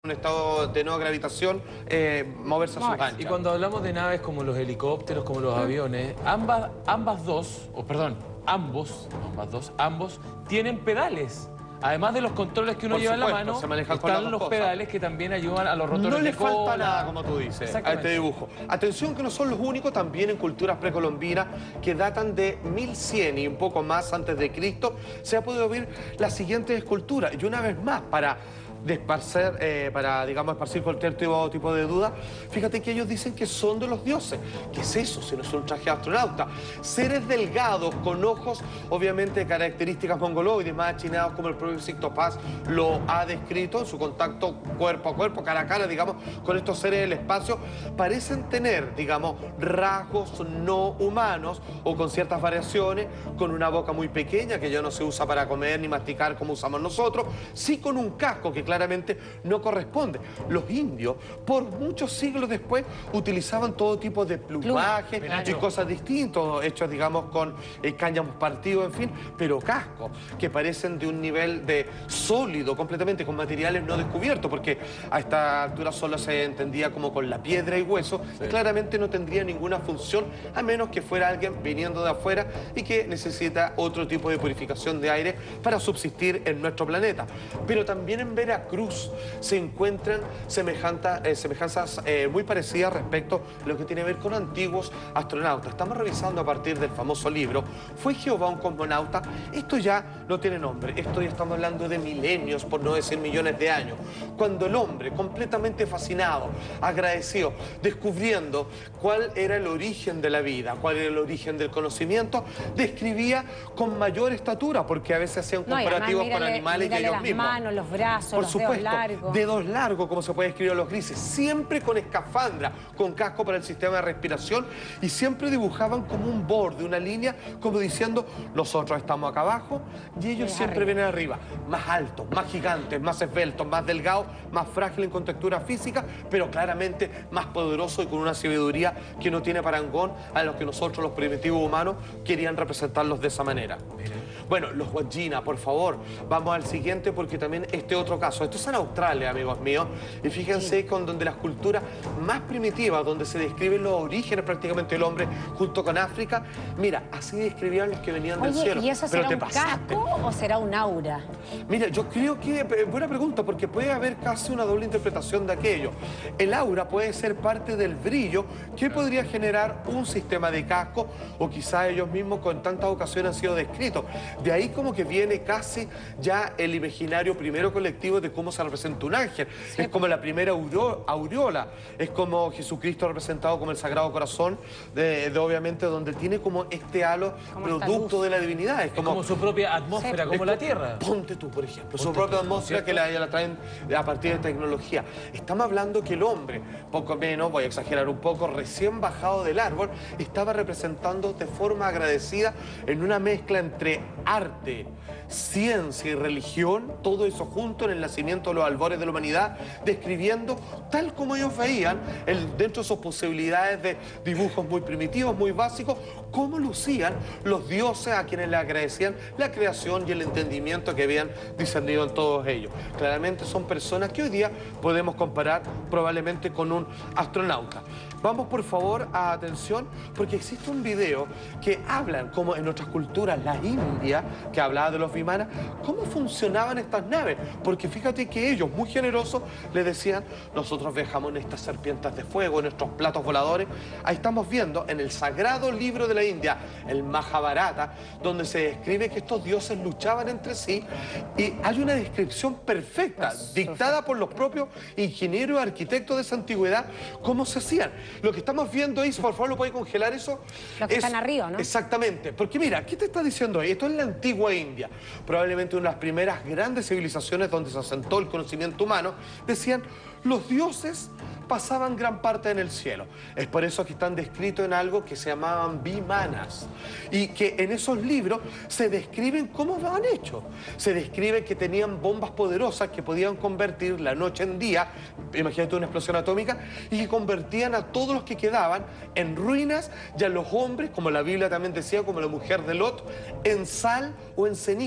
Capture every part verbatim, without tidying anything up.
un estado de no gravitación, eh, moverse a sus anchas. Y cuando hablamos de naves como los helicópteros, como los aviones, ambas, ambas dos, o perdón, ambos, no ambas dos, ambos tienen pedales. Además de los controles que uno Por lleva supuesto, en la mano, se manejan con las están dos los cosas. pedales que también ayudan a los rotores No de le falta cola. nada, como tú dices, a este dibujo. Atención que no son los únicos, también en culturas precolombinas que datan de mil cien y un poco más antes de Cristo, se ha podido ver las siguientes esculturas. Y una vez más, para desparcer, eh, para, digamos, esparcir cualquier tipo, tipo de duda, fíjate que ellos dicen que son de los dioses. ¿Qué es eso si no es un traje de astronauta? Seres delgados, con ojos, obviamente, de características mongoloides, más achinados como el propio Sixto Paz lo ha descrito en su contacto cuerpo a cuerpo, cara a cara, digamos, con estos seres del espacio, parecen tener, digamos, rasgos no humanos o con ciertas variaciones, con una boca muy pequeña que ya no se usa para comer ni masticar como usamos nosotros, sí con un casco que claramente no corresponde. Los indios, por muchos siglos después, utilizaban todo tipo de plumaje y cosas distintas, hechos, digamos, con eh, cáñamos partidos, en fin, pero cascos que parecen de un nivel de sólido, completamente con materiales no descubiertos, porque a esta altura solo se entendía como con la piedra y hueso, sí. Y claramente no tendría ninguna función, a menos que fuera alguien viniendo de afuera y que necesita otro tipo de purificación de aire para subsistir en nuestro planeta. Pero también en Veracruz se encuentran semejanza, eh, semejanzas eh, muy parecidas respecto a lo que tiene que ver con antiguos astronautas. Estamos revisando a partir del famoso libro ¿Fue Jehová un cosmonauta? Esto ya no tiene nombre, esto ya estamos hablando de milenios, por no decir millones de años, cuando el hombre, completamente fascinado, agradecido, descubriendo cuál era el origen de la vida, cuál era el origen del conocimiento, describía con mayor estatura, porque a veces hacían comparativos no, con animales y ellos las mismos. Manos, los brazos, Por los supuesto, dedos largos. dedos largos, como se puede escribir a los grises, siempre con escafandra, con casco para el sistema de respiración, y siempre dibujaban como un borde, una línea, como diciendo, nosotros estamos acá abajo y ellos es siempre arriba. vienen arriba, más altos, más gigantes, más esbeltos, más delgados, más frágiles en contextura física, pero claramente más poderosos y con una sabiduría que no tiene parangón a los que nosotros, los primitivos humanos, querían representarlos de esa manera. Miren. Bueno, los Wandjina, por favor, vamos al siguiente porque también este otro caso. Esto es en Australia, amigos míos, y fíjense sí. con donde las culturas más primitivas, donde se describen los orígenes prácticamente del hombre junto con África, mira, así describían los que venían Oye, del cielo. ¿y eso será Pero te un pasaste. casco o será un aura? Mira, yo creo que, buena pregunta, porque puede haber casi una doble interpretación de aquello. El aura puede ser parte del brillo que podría generar un sistema de casco, o quizás ellos mismos con tantas ocasiones han sido descritos. De ahí como que viene casi ya el imaginario primero colectivo de cómo se representa un ángel. Sí. Es como la primera aureola, es como Jesucristo representado como el Sagrado Corazón, de, de obviamente donde tiene como este halo producto de la divinidad. Es como, es como su propia atmósfera, sí. como es la como, Tierra. Ponte tú, por ejemplo, Ponte su propia tú, atmósfera ¿cierto? que la, la traen a partir de tecnología. Estamos hablando que el hombre, poco menos, voy a exagerar un poco, recién bajado del árbol, estaba representando de forma agradecida en una mezcla entre arte, ciencia y religión, todo eso junto en el nacimiento de los albores de la humanidad, describiendo tal como ellos veían, el, dentro de sus posibilidades de dibujos muy primitivos, muy básicos, cómo lucían los dioses a quienes le agradecían la creación y el entendimiento que habían discernido en todos ellos. Claramente son personas que hoy día podemos comparar probablemente con un astronauta. Vamos por favor a atención, porque existe un video que hablan como en otras culturas, la India, que hablaba de los vimanas, cómo funcionaban estas naves, porque fíjate que ellos, muy generosos, le decían, nosotros viajamos en estas serpientes de fuego, en nuestros platos voladores. Ahí estamos viendo en el sagrado libro de la India, el Mahabharata, donde se describe que estos dioses luchaban entre sí, y hay una descripción perfecta, dictada por los propios ingenieros y arquitectos de esa antigüedad, cómo se hacían. Lo que estamos viendo ahí, por favor, ¿lo puede congelar eso? Los que es, están arriba, ¿no? Exactamente, porque mira, ¿qué te está diciendo ahí? Esto es la antigua India, probablemente una de las primeras grandes civilizaciones donde se asentó el conocimiento humano. Decían, los dioses pasaban gran parte en el cielo. Es por eso que están descritos en algo que se llamaban vimanas. Y que en esos libros se describen cómo lo han hecho. Se describe que tenían bombas poderosas que podían convertir la noche en día, imagínate una explosión atómica, y que convertían a todos los que quedaban en ruinas y a los hombres, como la Biblia también decía, como la mujer de Lot, en sal o en ceniza.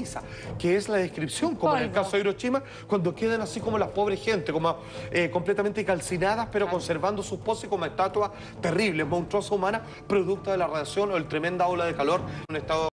ceniza, que es la descripción, como en el Polvo. caso de Hiroshima, cuando quedan así como las pobres gente, como eh, completamente calcinadas, pero conservando sus poses como estatuas terribles, monstruosas humanas, producto de la radiación o el tremenda ola de calor en un estado